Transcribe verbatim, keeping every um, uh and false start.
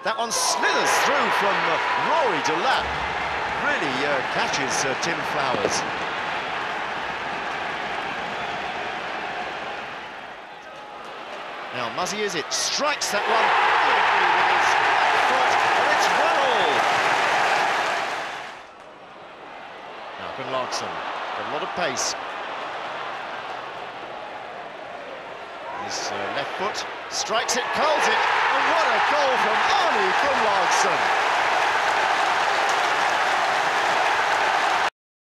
That one slithers through from uh, Rory Delap. Really uh, catches uh, Tim Flowers. Now Muzzy Izzet strikes that one with his left foot, and it's one all. Now Gunnlaugsson, got a lot of pace. His uh, left foot strikes it, curls it, and what a goal from Arnar Gunnlaugsson!